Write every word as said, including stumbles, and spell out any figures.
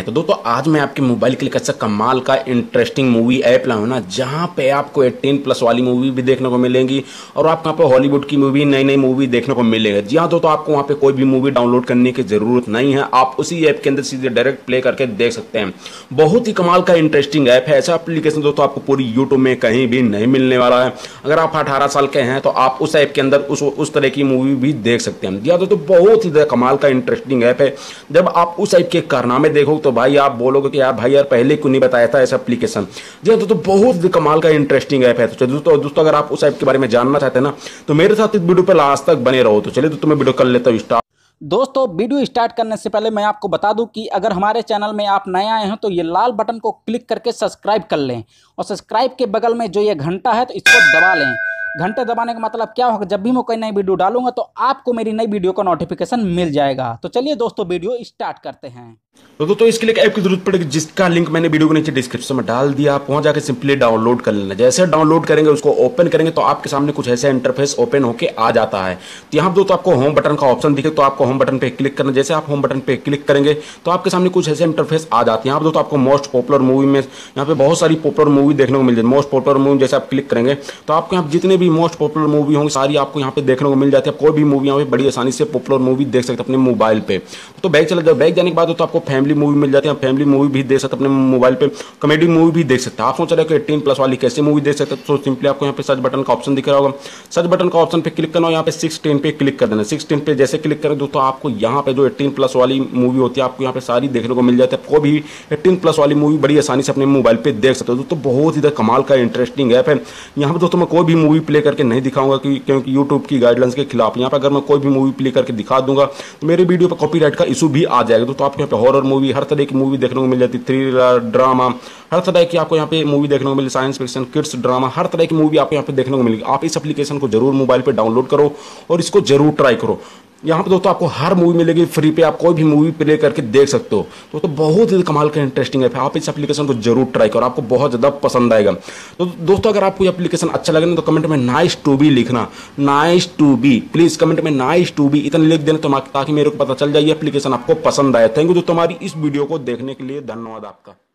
तो दोस्तों आज मैं आपके मोबाइल के लिए कैसा कमाल का इंटरेस्टिंग मूवी ऐप लाऊं ना, जहां पे आपको अठारह प्लस वाली मूवी भी देखने को मिलेंगी और आपको यहाँ पे हॉलीवुड की मूवी नई नई मूवी देखने को मिलेगा। जी हाँ दोस्तों, आपको वहाँ पे कोई भी मूवी डाउनलोड करने की जरूरत नहीं है, आप उसी ऐप के अंदर सीधे डायरेक्ट प्ले करके देख सकते हैं। बहुत ही कमाल का इंटरेस्टिंग ऐप है। ऐसा एप्लीकेशन दोस्तों आपको पूरी यूट्यूब में कहीं भी नहीं मिलने वाला है। अगर आप अठारह साल के हैं तो आप उस ऐप के अंदर उस उस तरह की मूवी भी देख सकते हैं। जी हाँ दोस्तों, बहुत ही कमाल का इंटरेस्टिंग ऐप है। जब आप उस ऐप के कारनामे देखो तो भाई आप बोलोगे कि यार भाई यार पहले क्यों नहीं बताया था ऐसा एप्लीकेशन। जी हाँ दोस्तों, बहुत कमाल का इंटरेस्टिंग ऐप है। तो दोस्तों दोस्तों अगर आप उस ऐप के बारे में जानना चाहते हैं ना, तो मेरे साथ इस वीडियो पे लास्ट तक बने रहो। तो चलिए दोस्तों मैं वीडियो कर लेता हूँ स्टार्ट। दोस्तों वीडियो स्टार्ट करने से पहले मैं आपको बता दूं कि अगर हमारे चैनल में आप नए आए हैं तो ये लाल बटन को क्लिक करके सब्सक्राइब कर लें और सब्सक्राइब के बगल में जो ये घंटा है तो इसको दबा लें। घंटे दबाने का मतलब क्या होगा, जब भी मैं कोई नई वीडियो डालूंगा तो आपको मेरी नई वीडियो का नोटिफिकेशन मिल जाएगा। तो चलिए दोस्तों वीडियो स्टार्ट करते हैं। तो दोस्तों इसके लिए एक ऐप की जरूरत पड़ेगी, जिसका लिंक मैंने वीडियो के नीचे डिस्क्रिप्शन में डाल दिया। आप वहां जाकर सिंपली डाउनलोड कर लेना। जैसे डाउनलोड करेंगे उसको ओपन करेंगे तो आपके सामने कुछ ऐसा इंटरफेस ओपन होके आ जाता है। तो यहाँ दोस्तों आपको होम बटन का ऑप्शन दिखे तो आपको होम बटन पे क्लिक करना। जैसे आप होम बटन पे क्लिक करेंगे तो आपके सामने कुछ ऐसे इंटरफेस आ जाते हैं। यहाँ दोस्तों आपको मोस्ट पॉपुलर मूवी में यहाँ पे बहुत सारी पॉपुलर मूवी देखने को मिल जाती है। मोस्ट पॉपुलर मूवी जैसे आप क्लिक करेंगे तो आपको यहाँ जितने भी मोस्ट पॉपुलर मूवी होंगी सारी आपको यहाँ पे देखने को मिल जाती है। कोई भी मूवी यहाँ पे बड़ी आसानी से पॉपुलर मूवी देख सकते हैं अपने मोबाइल पे। तो बैक चला जाओ, बैक जाने के बाद तो आपको फैमिली मूवी मिल जाती है। फैमिली मूवी भी देख सकते हैं अपने मोबाइल पे, कॉमेडी मूवी भी देख सकते हैं। आप सोच रहे हो कि अठारह प्लस वाली कैसे मूवी देख सकते हैं, तो सिंपली आपको यहाँ पे सर्च बटन का ऑप्शन दिख रहा होगा। सर्च बटन का ऑप्शन पे क्लिक करना और यहाँ पे सिक्सटीन पे क्लिक कर देना। सिक्सटीन पे जैसे क्लिक करें दोस्तों आपको यहाँ पे जो अठारह प्लस वाली मूवी होती है आपको यहाँ पे सारी देखने को मिल जाती है। कोई भी अठारह प्लस वाली मूवी बड़ी आसानी से अपने मोबाइल पे देख सकते हो दोस्तों। बहुत ही कमाल का इंटरेस्टिंग ऐप है। यहाँ पे दोस्तों मैं कोई भी मूवी प्ले करके नहीं दिखाऊंगा क्योंकि यूट्यूब की गाइडलाइंस के खिलाफ। यहाँ पे अगर मैं कोई भी मूवी प्ले करके दिखा दूंगा तो मेरे वीडियो पर कॉपीराइट का इशू भी आ जाएगा। तो आपको यहाँ पे हॉरर मूवी हर तरह की मूवी देखने को मिल जाती है। थ्रिलर, ड्रामा, हर तरह की आपको यहाँ पे मूवी देखने को मिली। साइंस फिक्शन, किड्स ड्रामा, हर तरह की मूवी आपको यहाँ पे देखने को मिलेगी। आप इस एप्लीकेशन को जरूर मोबाइल पे डाउनलोड करो और इसको जरूर ट्राई करो। यहाँ पे दोस्तों आपको हर मूवी मिलेगी फ्री पे, आप कोई भी मूवी प्ले करके देख सकते हो। तो, तो बहुत ही कमाल का इंटरेस्टिंग है। आप इस एप्लीकेशन को जरूर ट्राई करो, आपको बहुत ज़्यादा पसंद आएगा। तो दोस्तों अगर आपको ये एप्लीकेशन अच्छा लगे ना तो कमेंट में नाइस टू बी लिखना। Nice to be, please comment में नाइस टू बी इतना लिख देना तो ताकि मेरे को पता चल जाए ये एप्लीकेशन आपको पसंद आया। थैंक यू दोस्तों हमारी इस वीडियो को देखने के लिए, धन्यवाद आपका।